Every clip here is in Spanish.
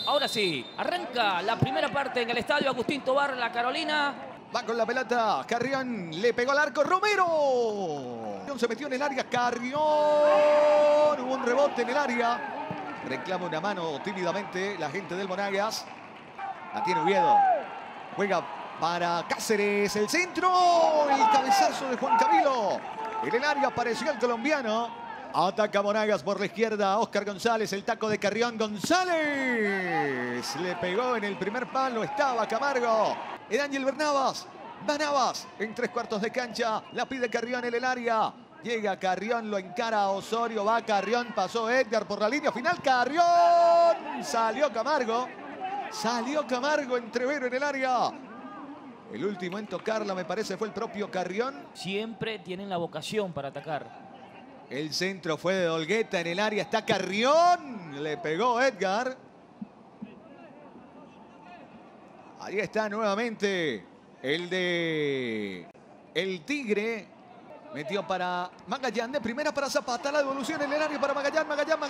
Ahora sí, arranca la primera parte en el estadio Agustín Tobar, La Carolina. Va con la pelota, Carrión le pegó al arco, Romero. Se metió en el área, Carrión. Hubo un rebote en el área. Reclama una mano tímidamente la gente del Monagas. La tiene Oviedo. Juega para Cáceres, el centro. El cabezazo de Juan Camilo. En el área apareció el colombiano. Ataca Monagas por la izquierda. Óscar González, el taco de Carrión. González le pegó en el primer palo. Estaba Camargo. Era Ángel Bernabas. Navas en 3/4 de cancha. La pide Carrión en el área. Llega Carrión, lo encara a Osorio. Va Carrión, pasó Edgar por la línea final. Carrión. Salió Camargo. Salió Camargo, entrevero en el área. El último en tocarla, me parece, fue el propio Carrión. Siempre tienen la vocación para atacar. El centro fue de Olgueta en el área. Está Carrión. Le pegó Edgar. Ahí está nuevamente el Tigre. Metió para Magallán. De primera para Zapata. La devolución en el área para Magallán. Magallán.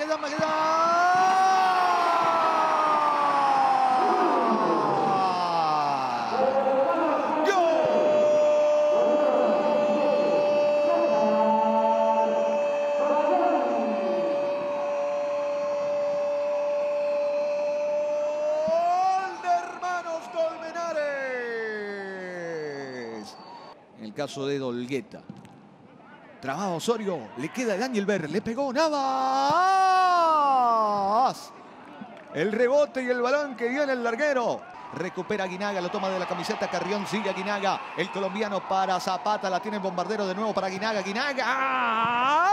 En el caso de Dolgueta. Trabado Osorio. Le queda el Ángel Ver. Le pegó Navas. El rebote y el balón que dio en el larguero. Recupera Aguinaga. Lo toma de la camiseta Carrión. Sigue Aguinaga. El colombiano para Zapata. La tiene en bombardero de nuevo para Aguinaga. Aguinaga.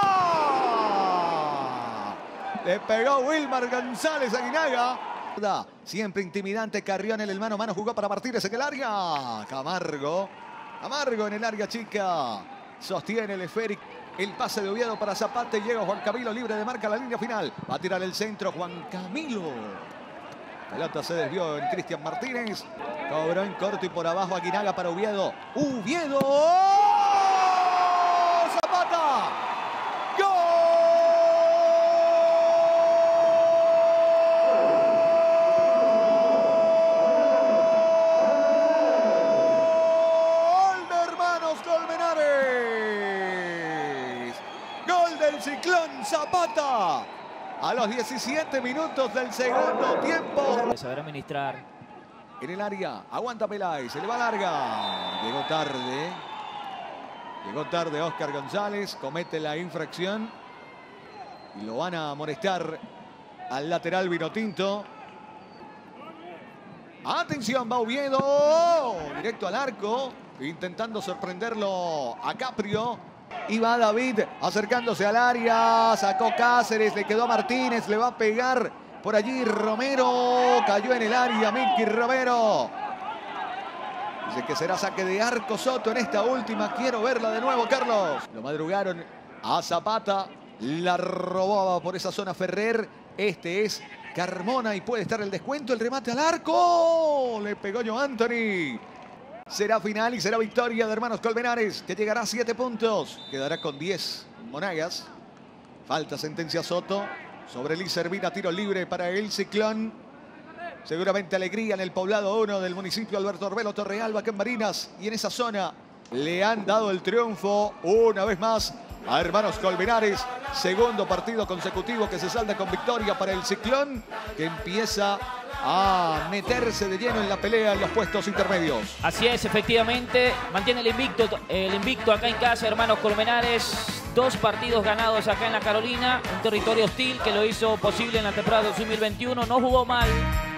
Le pegó Wilmar González a Aguinaga. Siempre intimidante Carrión en el mano a mano. Jugó para Martínez en el área. Camargo en el área chica. Sostiene el esférico. El pase de Oviedo para Zapata. Y llega Juan Camilo libre de marca a la línea final. Va a tirar el centro Juan Camilo. Pelota se desvió en Cristian Martínez. Cobró en corto y por abajo Aguinaga para Oviedo. ¡Oviedo! ¡Zapata! Ciclón Zapata a los 17 minutos del segundo tiempo. Saber administrar. En el área, aguanta Peláez, se le va larga. Llegó tarde Óscar González, comete la infracción. Y lo van a amonestar al lateral Vinotinto. Atención, va Oviedo. Directo al arco, intentando sorprenderlo a Caprio. Y va David acercándose al área. Sacó Cáceres, le quedó a Martínez. Le va a pegar por allí Romero. Cayó en el área Miki Romero. Dice que será saque de arco Soto en esta última. Quiero verla de nuevo, Carlos. Lo madrugaron a Zapata. La robaba por esa zona Ferrer. Este es Carmona y puede estar el descuento. El remate al arco. Le pegó Joe Anthony. Será final y será victoria de Hermanos Colmenares, que llegará a 7 puntos. Quedará con 10 Monagas. Falta sentencia Soto sobre Liz Servina, tiro libre para el Ciclón. Seguramente alegría en el poblado 1 del municipio Alberto Orbelo, Torrealba, acá en Marinas. Y en esa zona le han dado el triunfo una vez más a Hermanos Colmenares. Segundo partido consecutivo que se salda con victoria para el Ciclón, que empieza a meterse de lleno en la pelea en los puestos intermedios. Así es, efectivamente. Mantiene el invicto acá en casa, Hermanos Colmenares. 2 partidos ganados acá en La Carolina. Un territorio hostil que lo hizo posible en la temporada 2021. No jugó mal.